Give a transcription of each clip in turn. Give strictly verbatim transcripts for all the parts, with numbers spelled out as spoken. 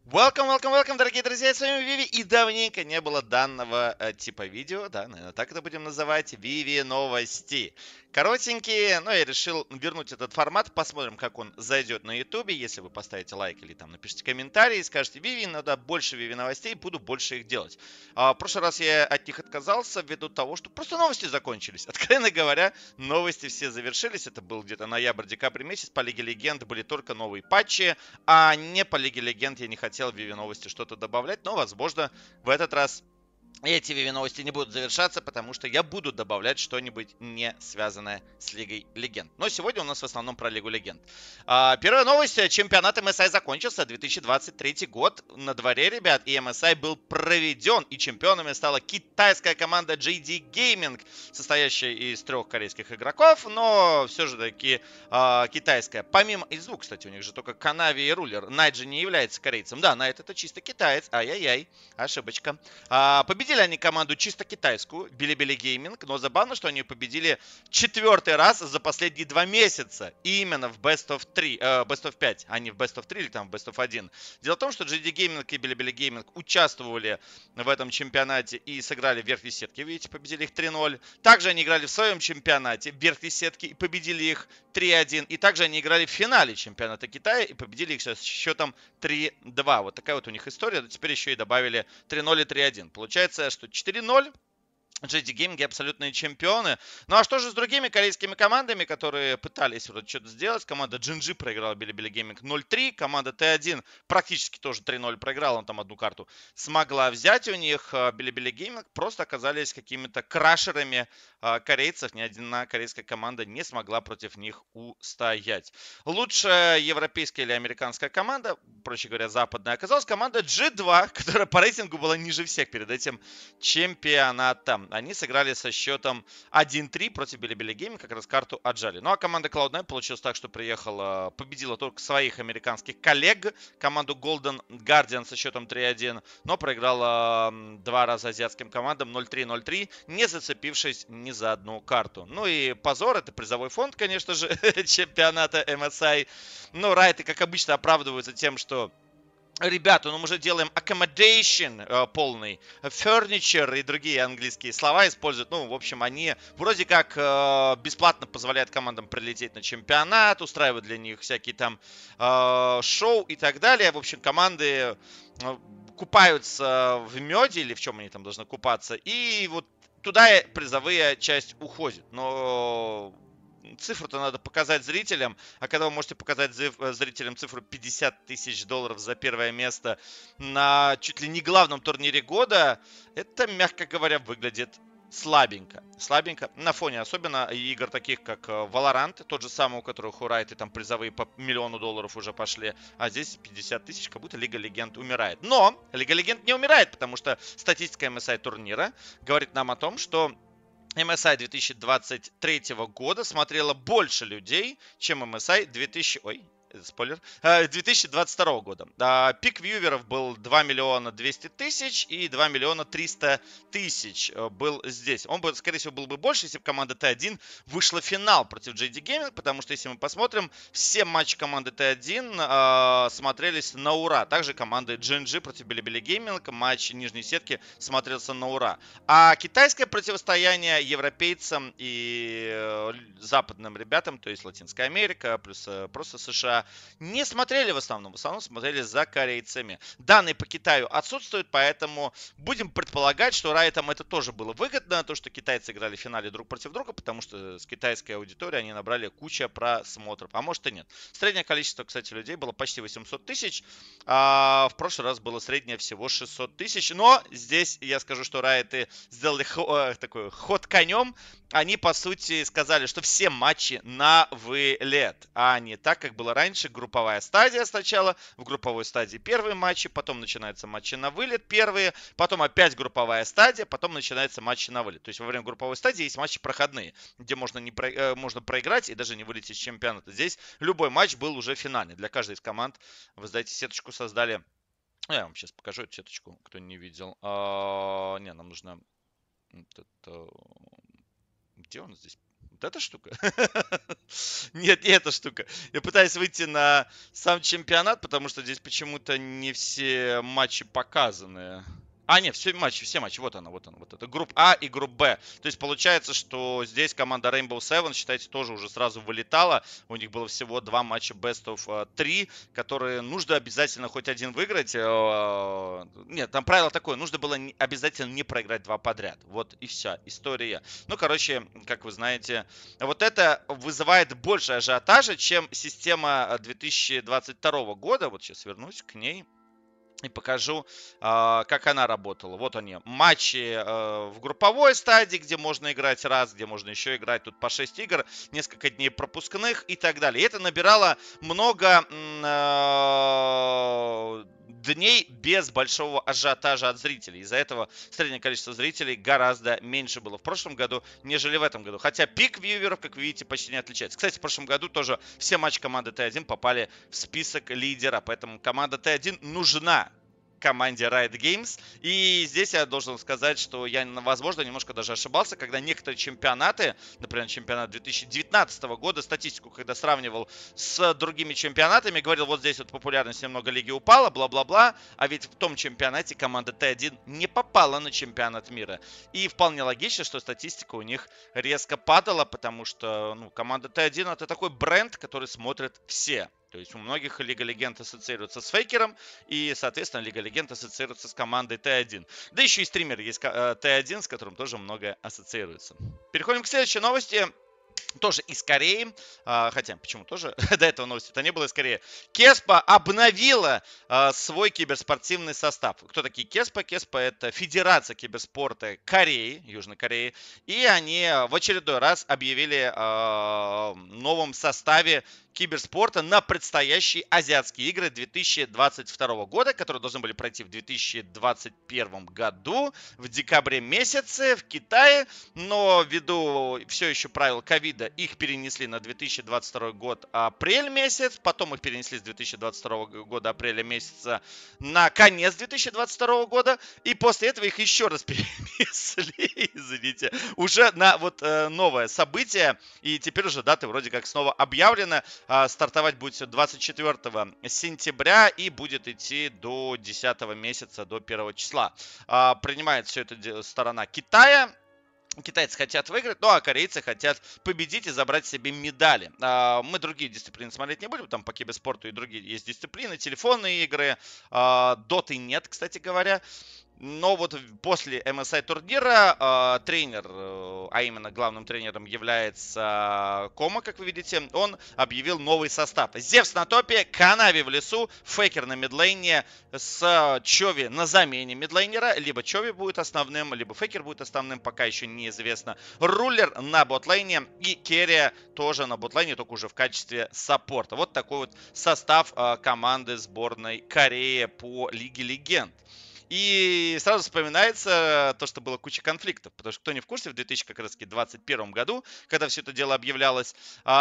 Welcome, welcome, welcome, дорогие друзья, с вами Виви, и давненько не было данного э, типа видео, да, наверное, так это будем называть, Виви новости. Коротенькие, но я решил вернуть этот формат, посмотрим, как он зайдет на ютубе, если вы поставите лайк или там напишите комментарий и скажете, Виви, надо больше Виви новостей, буду больше их делать. А, в прошлый раз я от них отказался ввиду того, что просто новости закончились. Откровенно говоря, новости все завершились, это был где-то ноябрь-декабрь месяц, по Лиге Легенд были только новые патчи, а не по Лиге Легенд я не хотел в Виви новости что-то добавлять, но, возможно, в этот раз эти Виви новости не будут завершаться, потому что я буду добавлять что-нибудь не связанное с Лигой Легенд. Но сегодня у нас в основном про Лигу Легенд. А, первая новость. Чемпионат эм эс ай закончился. две тысячи двадцать третий год на дворе, ребят. И эм эс ай был проведен. И чемпионами стала китайская команда джей ди Gaming, состоящая из трех корейских игроков. Но все же таки а, китайская. Помимо... Из двух, кстати, у них же только Канави и Рулер. Найт же не является корейцем. Да, Найт это чисто китаец. Ай-яй-яй. Ошибочка. А, победили они команду чисто китайскую, Билибили Гейминг, но забавно, что они победили четвертый раз за последние два месяца. И именно в Best of три, э, Best of пять, а не в Best of три или там в Best of один. Дело в том, что джей ди Gaming и Билибили Гейминг участвовали в этом чемпионате и сыграли в верхней сетке. Видите, победили их три ноль. Также они играли в своем чемпионате в верхней сетке и победили их три один. И также они играли в финале чемпионата Китая и победили их с счетом три два. Вот такая вот у них история. Теперь еще и добавили три ноль и три один. Получается, что четыре ноль. джей ди Gaming абсолютные чемпионы. Ну а что же с другими корейскими командами, которые пытались вроде что-то сделать? Команда джи эн джи проиграла Bilibili Gaming ноль три. Команда ти один практически тоже три ноль проиграла. Он там одну карту смогла взять у них. Bilibili Gaming просто оказались какими-то крашерами корейцев. Ни одна корейская команда не смогла против них устоять. Лучшая европейская или американская команда, проще говоря, западная, оказалась команда джи два, которая по рейтингу была ниже всех перед этим чемпионатом. Они сыграли со счетом один три против Bilibili Gaming, как раз карту отжали. Ну а команда клауд найт получилось так, что приехала, победила только своих американских коллег, команду Golden Guardian со счетом три один, но проиграла два раза азиатским командам ноль три ноль три, не зацепившись ни за одну карту. Ну и позор, это призовой фонд, конечно же, чемпионата эм эс ай. Ну, райты, как обычно, оправдываются тем, что ребята, ну мы же делаем accommodation э, полный, furniture и другие английские слова используют. Ну, в общем, они вроде как э, бесплатно позволяют командам прилететь на чемпионат, устраивают для них всякие там э, шоу и так далее. В общем, команды э, купаются в меде или в чем они там должны купаться. И вот туда призовая часть уходит. Но цифру-то надо показать зрителям, а когда вы можете показать зрителям цифру пятьдесят тысяч долларов за первое место на чуть ли не главном турнире года, это, мягко говоря, выглядит слабенько. Слабенько. На фоне особенно игр таких, как Valorant, тот же самый, у которых у Райты там призовые по миллиону долларов уже пошли, а здесь пятьдесят тысяч, как будто Лига Легенд умирает. Но Лига Легенд не умирает, потому что статистика эм эс ай турнира говорит нам о том, что эм эс ай две тысячи двадцать третьего года смотрело больше людей, чем эм эс ай две тысячи... Ой, спойлер. две тысячи двадцать второго года. Пик вьюверов был два миллиона двести тысяч и два миллиона триста тысяч был здесь. Он бы, скорее всего, был бы больше, если бы команда ти один вышла в финал против джей ди Gaming, потому что, если мы посмотрим, все матчи команды ти один э, смотрелись на ура. Также команды джи эн джи против Bilibili Gaming, матч нижней сетки смотрелся на ура. А китайское противостояние европейцам и э, западным ребятам, то есть Латинская Америка, плюс э, просто США, не смотрели в основном. В основном смотрели за корейцами. Данные по Китаю отсутствуют, поэтому будем предполагать, что Райтам это тоже было выгодно, то, что китайцы играли в финале друг против друга, потому что с китайской аудиторией они набрали куча просмотров. А может и нет. Среднее количество, кстати, людей было почти восемьсот тысяч, а в прошлый раз было среднее всего шестьсот тысяч. Но здесь я скажу, что Райты сделали хо- такой ход конем. Они, по сути, сказали, что все матчи на вылет, а не так, как было раньше. Групповая стадия сначала, в групповой стадии первые матчи, потом начинаются матчи на вылет первые, потом опять групповая стадия, потом начинаются матчи на вылет. То есть во время групповой стадии есть матчи проходные, где можно, не про... э, можно проиграть и даже не вылететь из чемпионата. Здесь любой матч был уже финальный. Для каждой из команд, вы знаете, сеточку создали. Ну, я вам сейчас покажу эту сеточку, кто не видел. А, не, нам нужно... Где он здесь? Вот эта штука? Нет, не эта штука. Я пытаюсь выйти на сам чемпионат, потому что здесь почему-то не все матчи показаны. А, нет, все матчи, все матчи. Вот она, вот она, вот это. Группа А и группа Б. То есть получается, что здесь команда Rainbow Seven, считайте, тоже уже сразу вылетала. У них было всего два матча Best of три, которые нужно обязательно хоть один выиграть. Нет, там правило такое, нужно было обязательно не проиграть два подряд. Вот и вся история. Ну, короче, как вы знаете, вот это вызывает больше ажиотажа, чем система две тысячи двадцать второго года. Вот сейчас вернусь к ней и покажу, э, как она работала. Вот они, матчи э, в групповой стадии, где можно играть раз, где можно еще играть тут по шесть игр, несколько дней пропускных и так далее. И это набирало много э, дней без большого ажиотажа от зрителей. Из-за этого среднее количество зрителей гораздо меньше было в прошлом году, нежели в этом году. Хотя пик вьюверов, как вы видите, почти не отличается. Кстати, в прошлом году тоже все матчи команды Т один попали в список лидера, поэтому команда Т один нужна команде Riot Games. И здесь я должен сказать, что я, возможно, немножко даже ошибался, когда некоторые чемпионаты, например, чемпионат две тысячи девятнадцатого года, статистику, когда сравнивал с другими чемпионатами, говорил, вот здесь вот популярность немного лиги упала, бла-бла-бла, а ведь в том чемпионате команда Т один не попала на чемпионат мира. И вполне логично, что статистика у них резко падала, потому что ну, команда Т один это такой бренд, который смотрят все. То есть у многих Лига Легенд ассоциируется с Фейкером, и, соответственно, Лига Легенд ассоциируется с командой Т один. Да еще и стример есть Т один, с которым тоже многое ассоциируется. Переходим к следующей новости. Тоже из Кореи, а, хотя почему тоже до этого новости-то не было из Кореи. Кеспа обновила а, свой киберспортивный состав. Кто такие Кеспа? Кеспа это Федерация киберспорта Кореи, Южной Кореи. И они в очередной раз объявили о новом составе киберспорта на предстоящие азиатские игры две тысячи двадцать второго года, которые должны были пройти в две тысячи двадцать первом году, в декабре месяце в Китае, но ввиду все еще правил ковида их перенесли на две тысячи двадцать второй год апрель месяц, потом их перенесли с две тысячи двадцать второго года апреля месяца на конец две тысячи двадцать второго года, и после этого их еще раз перенесли, извините, уже на вот э, новое событие, и теперь уже даты вроде как снова объявлены. Стартовать будет двадцать четвёртого сентября и будет идти до десятого месяца, до первого числа. Принимает все это сторона Китая. Китайцы хотят выиграть, ну а корейцы хотят победить и забрать себе медали. Мы другие дисциплины смотреть не будем, там по киберспорту и другие есть дисциплины, телефонные игры, доты нет, кстати говоря. Но вот после эм эс ай турнира э, тренер, э, а именно главным тренером является Кома, как вы видите, он объявил новый состав. Зевс на топе, Канави в лесу, Фейкер на мидлейне, с Чови на замене мидлейнера. Либо Чови будет основным, либо Фейкер будет основным, пока еще неизвестно. Рулер на ботлейне и Керри тоже на ботлейне, только уже в качестве саппорта. Вот такой вот состав э, команды сборной Кореи по Лиге Легенд. И сразу вспоминается то, что было куча конфликтов. Потому что кто не в курсе, в две тысячи двадцать первом году, когда все это дело объявлялось,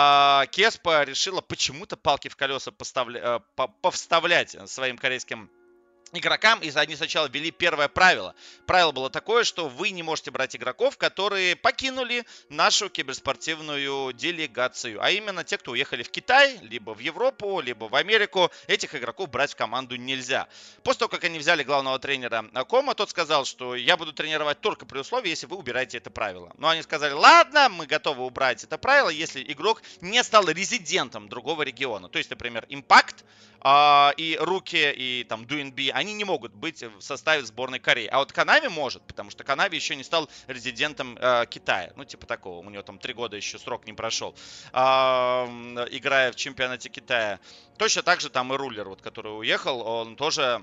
Кеспа решила почему-то палки в колеса поставля... повставлять своим корейским игрокам, и они сначала ввели первое правило. Правило было такое, что вы не можете брать игроков, которые покинули нашу киберспортивную делегацию. А именно те, кто уехали в Китай, либо в Европу, либо в Америку. Этих игроков брать в команду нельзя. После того, как они взяли главного тренера Кома, тот сказал, что я буду тренировать только при условии, если вы убираете это правило. Но они сказали, ладно, мы готовы убрать это правило, если игрок не стал резидентом другого региона. То есть, например, Impact э, и Руки, и там ду эн би, они не могут быть в составе сборной Кореи. А вот Канави может, потому что Канави еще не стал резидентом э, Китая. Ну, типа такого. У него там три года еще срок не прошел, э, играя в чемпионате Китая. Точно так же там и Рулер, вот, который уехал, он тоже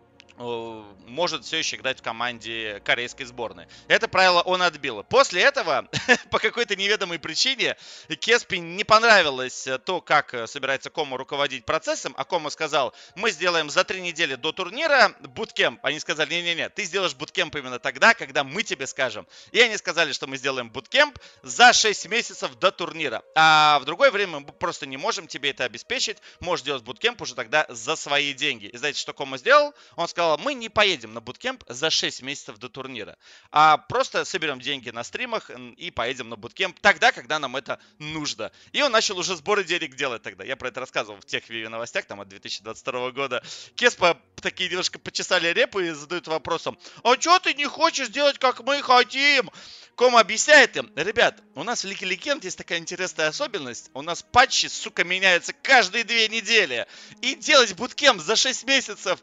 может все еще играть в команде корейской сборной. Это правило он отбил. После этого, по какой-то неведомой причине, Кеспи не понравилось то, как собирается Кома руководить процессом, а Кома сказал, мы сделаем за три недели до турнира буткемп. Они сказали, не-не-не, ты сделаешь буткемп именно тогда, когда мы тебе скажем. И они сказали, что мы сделаем буткемп за шесть месяцев до турнира. А в другое время мы просто не можем тебе это обеспечить. Можешь делать буткемп уже тогда за свои деньги. И знаете, что Кома сделал? Он сказал, сказал, мы не поедем на буткемп за шесть месяцев до турнира, а просто соберем деньги на стримах и поедем на буткемп тогда, когда нам это нужно. И он начал уже сборы денег делать тогда. Я про это рассказывал в тех Виви новостях, там от две тысячи двадцать второго года. Кеспа такие немножко почесали репу и задают вопросом, а что ты не хочешь делать, как мы хотим? Кома объясняет им, ребят, у нас в Лиге Легенд есть такая интересная особенность. У нас патчи, сука, меняются каждые две недели. И делать буткемп за шесть месяцев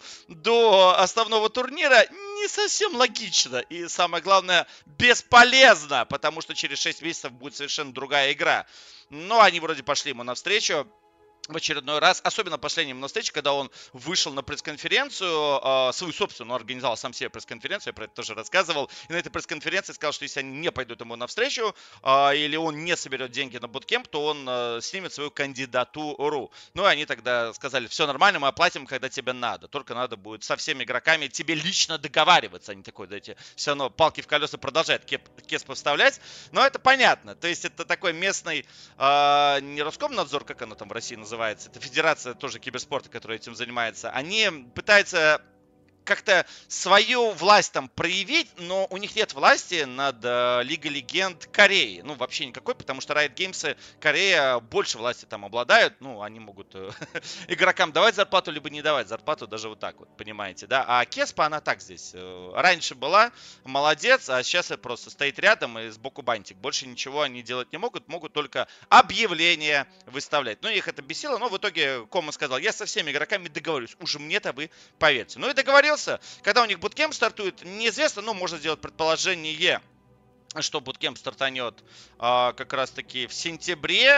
до основного турнира не совсем логично. И самое главное, бесполезно, потому что через шесть месяцев будет совершенно другая игра. Но они вроде пошли ему навстречу в очередной раз, особенно последним на встрече, когда он вышел на пресс-конференцию, э, свою собственную, организовал сам себе пресс-конференцию, я про это тоже рассказывал, и на этой пресс-конференции сказал, что если они не пойдут ему навстречу, э, или он не соберет деньги на буткемп, то он э, снимет свою кандидатуру. Ну, и они тогда сказали, все нормально, мы оплатим, когда тебе надо, только надо будет со всеми игроками тебе лично договариваться. Они такой, дайте, все равно палки в колеса продолжают Кеспа вставлять, но это понятно, то есть это такой местный, э, не Роскомнадзор, как оно там в России называется, называется, это федерация тоже киберспорта, которая этим занимается, они пытаются как-то свою власть там проявить, но у них нет власти над э, Лигой Легенд Кореи. Ну, вообще никакой, потому что Riot Games Корея больше власти там обладают. Ну, они могут э, игрокам давать зарплату, либо не давать зарплату, даже вот так вот, понимаете, да. А Кеспа, она так здесь. Э, раньше была, молодец, а сейчас просто стоит рядом и сбоку бантик. Больше ничего они делать не могут, могут только объявления выставлять. Ну, их это бесило, но в итоге Кома сказал, я со всеми игроками договорюсь, уже мне-то вы поверьте. Ну и договорился. Когда у них буткемп стартует, неизвестно, но можно сделать предположение, что буткемп стартанет а, как раз таки в сентябре.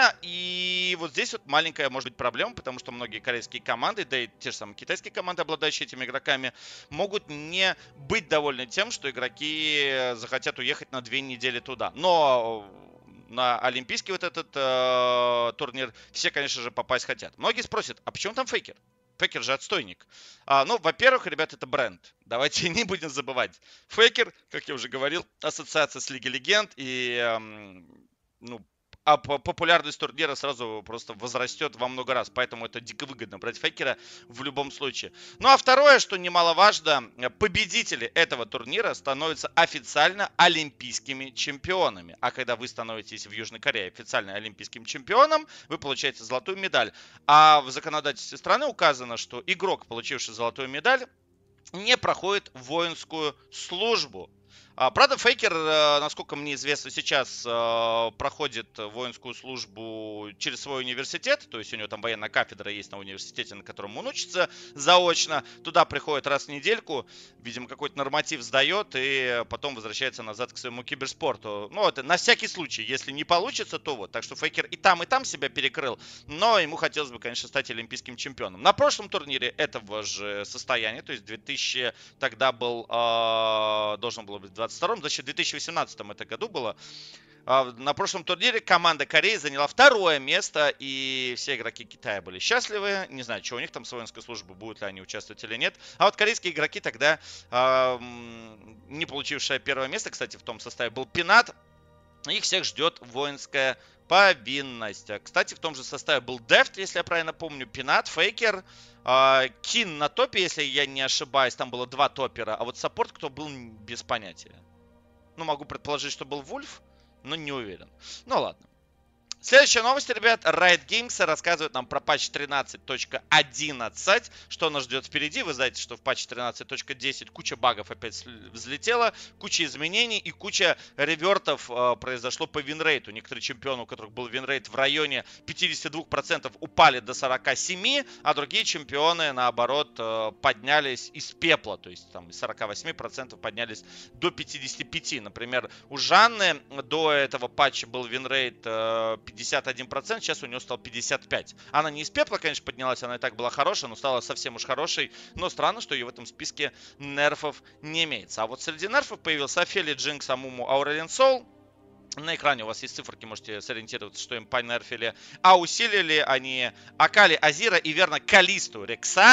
И вот здесь вот маленькая может быть проблема, потому что многие корейские команды, да и те же самые китайские команды, обладающие этими игроками, могут не быть довольны тем, что игроки захотят уехать на две недели туда. Но на олимпийский вот этот э, турнир все, конечно же, попасть хотят. Многие спросят, а почему там Фейкер? Фейкер же отстойник. А, ну, во-первых, ребят, это бренд. Давайте не будем забывать. Фейкер, как я уже говорил, ассоциация с Лигой Легенд. И, эм, ну, а популярность турнира сразу просто возрастет во много раз. Поэтому это дико выгодно брать Фейкера в любом случае. Ну, а второе, что немаловажно, победители этого турнира становятся официально олимпийскими чемпионами. А когда вы становитесь в Южной Корее официально олимпийским чемпионом, вы получаете золотую медаль. А в законодательстве страны указано, что игрок, получивший золотую медаль, не проходит воинскую службу. А, правда, Фейкер, насколько мне известно, сейчас проходит воинскую службу через свой университет. То есть у него там военная кафедра есть на университете, на котором он учится заочно. Туда приходит раз в недельку, видимо, какой-то норматив сдает и потом возвращается назад к своему киберспорту. Ну, это на всякий случай. Если не получится, то вот. Так что Фейкер и там, и там себя перекрыл. Но ему хотелось бы, конечно, стать олимпийским чемпионом. На прошлом турнире этого же состояния, то есть две тысячи тогда был, э, должен был быть двадцать втором, значит, в две тысячи восемнадцатом это году было. На прошлом турнире команда Кореи заняла второе место, и все игроки Китая были счастливы. Не знаю, что у них там с воинской службы, будут ли они участвовать или нет. А вот корейские игроки тогда, э, не получившие первое место, кстати, в том составе был Пинат, их всех ждет воинская повинность. Кстати, в том же составе был Дефт, если я правильно помню, Пинат, Фейкер, э, Кин на топе, если я не ошибаюсь, там было два топера, а вот саппорт кто был, без понятия. Ну, могу предположить, что был Вульф, но не уверен. Ну, ладно. Следующая новость, ребят. Riot Games рассказывает нам про патч тринадцать точка одиннадцать. Что нас ждет впереди. Вы знаете, что в патче тринадцать точка десять куча багов опять взлетела, куча изменений и куча ревертов э, произошло по винрейту. Некоторые чемпионы, у которых был винрейт в районе пятьдесят два процента, упали до сорок семь процентов, а другие чемпионы, наоборот, э, поднялись из пепла. То есть там из сорок восемь процентов поднялись до пятидесяти пяти процентов. Например, у Жанны до этого патча был винрейт э, пятьдесят один процент, сейчас у нее стал пятьдесят пять процентов. Она не из пепла, конечно, поднялась, она и так была хорошая, но стала совсем уж хорошей. Но странно, что ее в этом списке нерфов не имеется. А вот среди нерфов появился Офелия, Джинкс, Амуму, Аурелиан Сол. На экране у вас есть циферки, можете сориентироваться, что им понерфили. А усилили они Акали, Азира и, верно, Калисту, Рексай.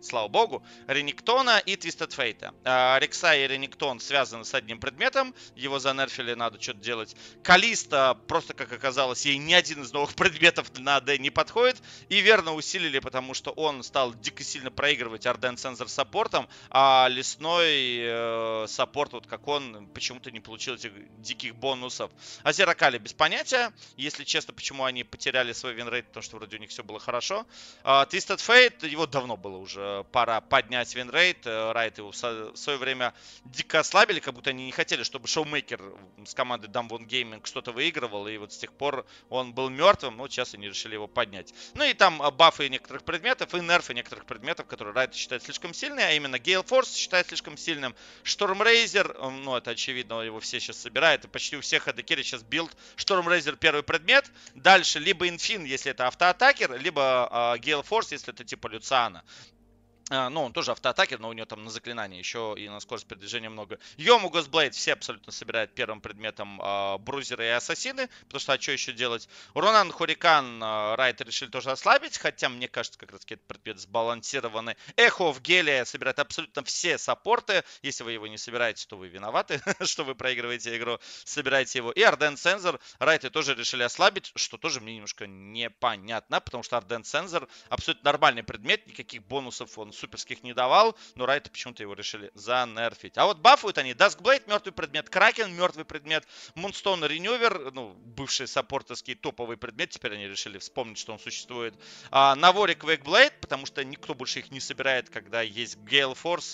слава богу, Рениктона и Twisted Fate. А, Рексай и Рениктон связаны с одним предметом, его занерфили, надо что-то делать. Калиста, просто как оказалось, ей ни один из новых предметов на АД не подходит, и верно усилили, потому что он стал дико сильно проигрывать Арден Сенсор саппортом, а лесной э, саппорт, вот как он, почему-то не получил этих диких бонусов. Азера Кали без понятия, если честно, почему они потеряли свой винрейт, потому что вроде у них все было хорошо. А, Twisted Fate, его давно было уже пора поднять винрейт. Райт его в свое время дико ослабили, как будто они не хотели, чтобы шоумейкер с командой Damwon Gaming что-то выигрывал, и вот с тех пор он был мертвым, но сейчас они решили его поднять. Ну и там бафы некоторых предметов, и нерфы некоторых предметов, которые Райт считает слишком сильными, а именно Gale Force считает слишком сильным. Штормрейзер, ну это очевидно, его все сейчас собирают, и почти у всех АД-керри сейчас билд Штормрейзер первый предмет, дальше либо Инфин, если это автоатакер, либо uh, Gale Force, если это типа Люциана. Uh, ну, он тоже автоатакер, но у него там на заклинание еще и на скорость передвижения много. Йому Госблейд все абсолютно собирают первым предметом uh, брузеры и ассасины, потому что а что еще делать? Ронан, Хурикан, uh, Райт решили тоже ослабить, хотя мне кажется, как раз этот предмет сбалансированный. Эхо в Геле собирает абсолютно все саппорты. Если вы его не собираете, то вы виноваты, что вы проигрываете игру. Собирайте его. И Арден Сенсор Райты тоже решили ослабить, что тоже мне немножко непонятно, потому что Арден Сенсор абсолютно нормальный предмет, никаких бонусов он суперских не давал, но Райты почему-то его решили занерфить. А вот бафуют они Duskblade, мертвый предмет, Кракен, мертвый предмет, Moonstone Ренювер, ну, бывший саппортовский топовый предмет, теперь они решили вспомнить, что он существует. А, Навори Quakeblade, потому что никто больше их не собирает, когда есть Gale Force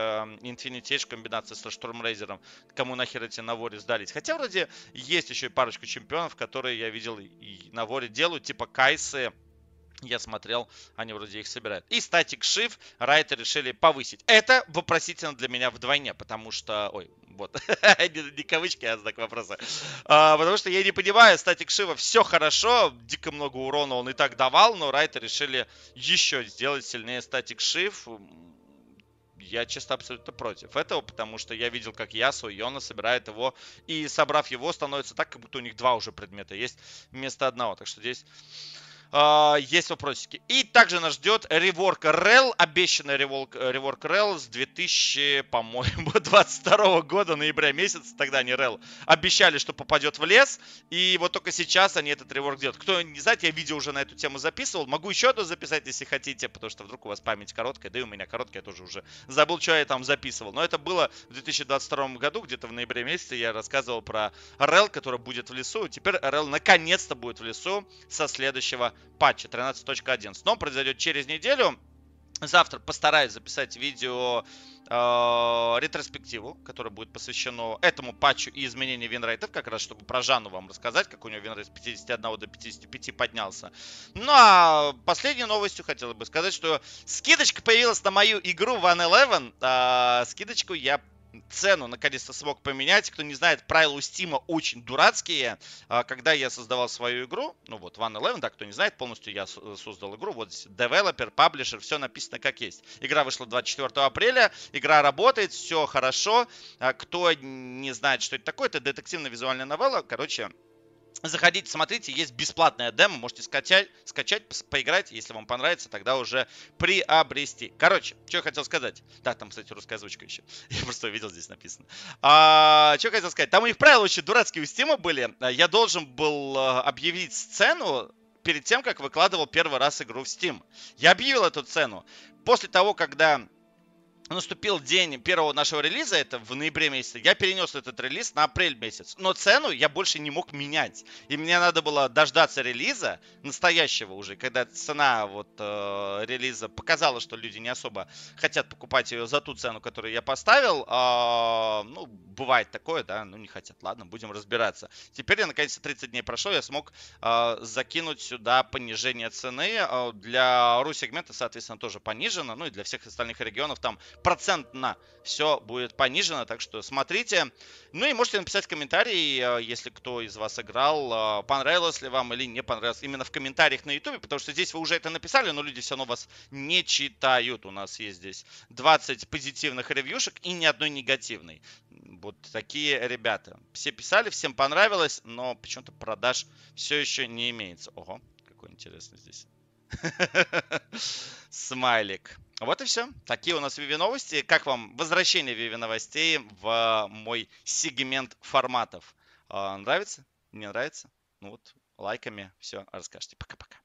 и э, Infinity Edge в комбинации со Штормрейзером. Кому нахер эти Навори сдались? Хотя вроде есть еще и парочку чемпионов, которые я видел и Навори делают, типа Кайсы. Я смотрел, они вроде их собирают. И Static Shift Райты решили повысить. Это вопросительно для меня вдвойне, потому что... Ой, вот. не, не кавычки, а знак вопроса. А, потому что я не понимаю, Static Shift все хорошо, дико много урона он и так давал, но Райты решили еще сделать сильнее Static Shift. Я, честно, абсолютно против этого, потому что я видел, как Ясу и Йона собирают его, и собрав его, становится так, как будто у них два уже предмета есть вместо одного. Так что здесь... Uh, есть вопросики. И также нас ждет реворк Рел, обещанный реворк, реворк Рел с две тысячи, по-моему, двадцать второго года, ноября месяца. Тогда они Рел обещали, что попадет в лес. И вот только сейчас они этот реворк делают. Кто не знает, я видео уже на эту тему записывал. Могу еще одно записать, если хотите, потому что вдруг у вас память короткая. Да и у меня короткая, я тоже уже забыл, что я там записывал. Но это было в две тысячи двадцать втором году, где-то в ноябре месяце я рассказывал про Рел, который будет в лесу. Теперь Рел наконец-то будет в лесу со следующего патча тринадцать точка одиннадцать. Но он произойдет через неделю. Завтра постараюсь записать видео э, ретроспективу, которое будет посвящено этому патчу и изменению винрейтов, как раз чтобы про Жанну вам рассказать, как у него винрейт с пятидесяти одного до пятидесяти пяти поднялся. Ну а последней новостью хотел бы сказать, что скидочка появилась на мою игру One Eleven. Э, скидочку я цену наконец-то смог поменять. Кто не знает, правила у Steam очень дурацкие. Когда я создавал свою игру, ну вот One Eleven, да, кто не знает, полностью я создал игру. Вот здесь developer, publisher, все написано как есть. Игра вышла двадцать четвёртого апреля, игра работает, все хорошо. Кто не знает, что это такое, это детективно-визуальная новелла. Короче, заходите, смотрите, есть бесплатная демо, можете скачать, скачать, поиграть, если вам понравится, тогда уже приобрести. Короче, что я хотел сказать. Да, там, кстати, русская озвучка еще. Я просто видел, здесь написано. А, что я хотел сказать. Там у них правила очень дурацкие у Steam были. Я должен был объявить сцену перед тем, как выкладывал первый раз игру в Steam. Я объявил эту цену. После того, когда... наступил день первого нашего релиза, это в ноябре месяце, я перенес этот релиз на апрель месяц. Но цену я больше не мог менять. И мне надо было дождаться релиза, настоящего уже, когда цена вот э, релиза показала, что люди не особо хотят покупать ее за ту цену, которую я поставил. Э, ну, бывает такое, да, ну не хотят. Ладно, будем разбираться. Теперь, я, наконец-то, тридцать дней прошло, я смог э, закинуть сюда понижение цены. Э, для ру-сегмента, соответственно, тоже понижено. Ну и для всех остальных регионов там процентно все будет понижено, так что смотрите. Ну и можете написать комментарий, если кто из вас играл, понравилось ли вам или не понравилось, именно в комментариях на ютубе, потому что здесь вы уже это написали, но люди все равно вас не читают. У нас есть здесь двадцать позитивных ревьюшек и ни одной негативной. Вот такие ребята. Все писали, всем понравилось, но почему-то продаж все еще не имеется. Ого, какой интересный здесь Смайлик. Вот и все. Такие у нас Виви новости. Как вам возвращение Виви новостей в мой сегмент форматов? А, Нравится? Не нравится? Ну вот, лайками все расскажете. Пока-пока.